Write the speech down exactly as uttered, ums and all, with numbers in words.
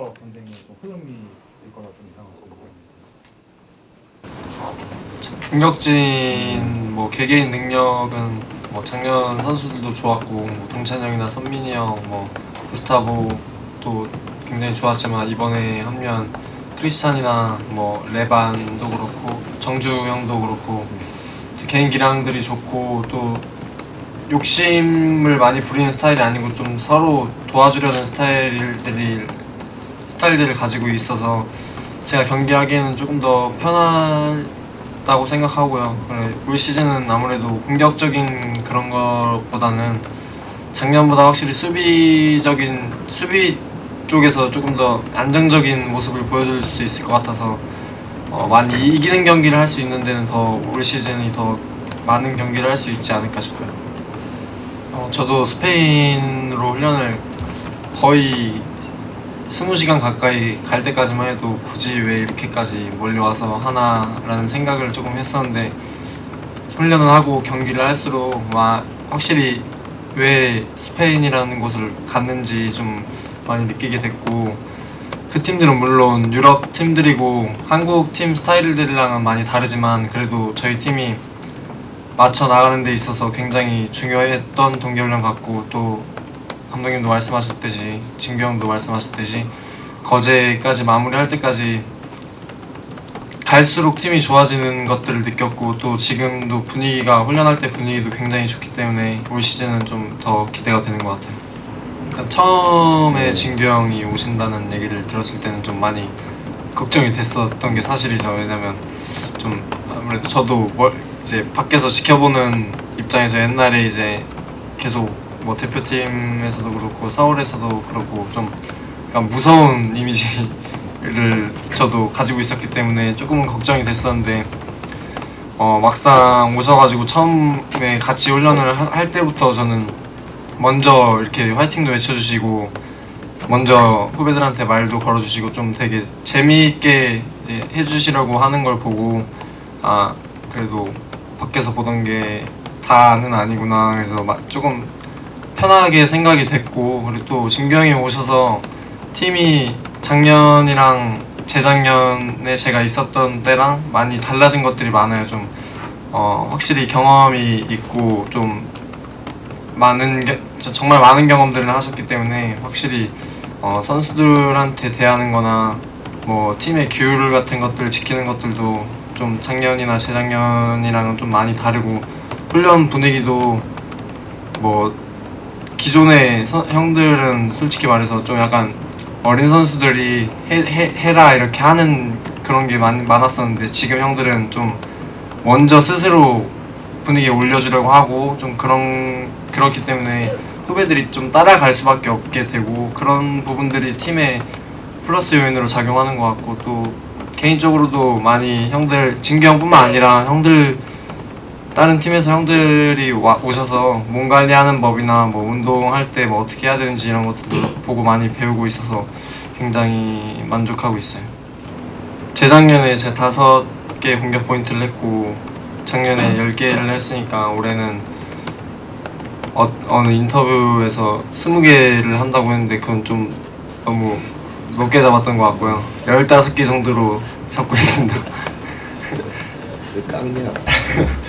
더 굉장히 좀 흐름이 있거나 좀 이상하신 공격진 뭐 개개인 능력은 뭐 작년 선수들도 좋았고 뭐 동찬 형이나 선민이 형, 뭐 구스타보도 굉장히 좋았지만 이번에 합류한 크리스찬이나 뭐 레반도 그렇고 정주 형도 그렇고 개인 기량들이 좋고 또 욕심을 많이 부리는 스타일이 아니고 좀 서로 도와주려는 스타일들이 스타일들을 가지고 있어서 제가 경기하기에는 조금 더 편하다고 생각하고요. 그래, 올 시즌은 아무래도 공격적인 그런 것보다는 작년보다 확실히 수비적인 수비 쪽에서 조금 더 안정적인 모습을 보여줄 수 있을 것 같아서 어, 많이 이기는 경기를 할 수 있는 데는 더 올 시즌이 더 많은 경기를 할 수 있지 않을까 싶어요. 어, 저도 스페인으로 훈련을 거의 스무 시간 가까이 갈 때까지만 해도 굳이 왜 이렇게까지 몰려와서 하나라는 생각을 조금 했었는데 훈련을 하고 경기를 할수록 와, 확실히 왜 스페인이라는 곳을 갔는지 좀 많이 느끼게 됐고 그 팀들은 물론 유럽 팀들이고 한국 팀 스타일들이랑은 많이 다르지만 그래도 저희 팀이 맞춰 나가는 데 있어서 굉장히 중요했던 동계훈련 같고 또 감독님도 말씀하셨듯이 진규 형도 말씀하셨듯이 거제까지 마무리할 때까지 갈수록 팀이 좋아지는 것들을 느꼈고 또 지금도 분위기가 훈련할 때 분위기도 굉장히 좋기 때문에 올 시즌은 좀 더 기대가 되는 것 같아요. 그러니까 처음에 진규 형이 오신다는 얘기를 들었을 때는 좀 많이 걱정이 됐었던 게 사실이죠. 왜냐면 좀 아무래도 저도 뭘 이제 밖에서 지켜보는 입장에서 옛날에 이제 계속 뭐 대표팀에서도 그렇고 서울에서도 그렇고 좀 약간 무서운 이미지를 저도 가지고 있었기 때문에 조금은 걱정이 됐었는데 어 막상 오셔가지고 처음에 같이 훈련을 하, 할 때부터 저는 먼저 이렇게 화이팅도 외쳐주시고 먼저 후배들한테 말도 걸어주시고 좀 되게 재미있게 이제 해주시려고 하는 걸 보고 아 그래도 밖에서 보던 게 다는 아니구나 그래서 조금 편하게 생각이 됐고 그리고 또 진규 형이 오셔서 팀이 작년이랑 재작년에 제가 있었던 때랑 많이 달라진 것들이 많아요. 좀 어, 확실히 경험이 있고 좀 많은 게, 정말 많은 경험들을 하셨기 때문에 확실히 어, 선수들한테 대하는 거나 뭐 팀의 규율 같은 것들 지키는 것들도 좀 작년이나 재작년이랑은 좀 많이 다르고 훈련 분위기도 뭐 기존의 서, 형들은 솔직히 말해서 좀 약간 어린 선수들이 해, 해, 해라 이렇게 하는 그런 게 많, 많았었는데 지금 형들은 좀 먼저 스스로 분위기에 올려주려고 하고 좀 그런 그렇기 때문에 후배들이 좀 따라갈 수밖에 없게 되고 그런 부분들이 팀의 플러스 요인으로 작용하는 것 같고 또 개인적으로도 많이 형들 진규 형뿐만 아니라 형들 다른 팀에서 형들이 와, 오셔서 몸 관리하는 법이나 뭐 운동할 때 뭐 어떻게 해야 되는지 이런 것도 보고 많이 배우고 있어서 굉장히 만족하고 있어요. 재작년에 제가 다섯 개 공격 포인트를 했고 작년에 열 개를 했으니까 올해는 어, 어느 인터뷰에서 스무 개를 한다고 했는데 그건 좀 너무 높게 잡았던 것 같고요. 열다섯 개 정도로 잡고 있습니다. 깡이야.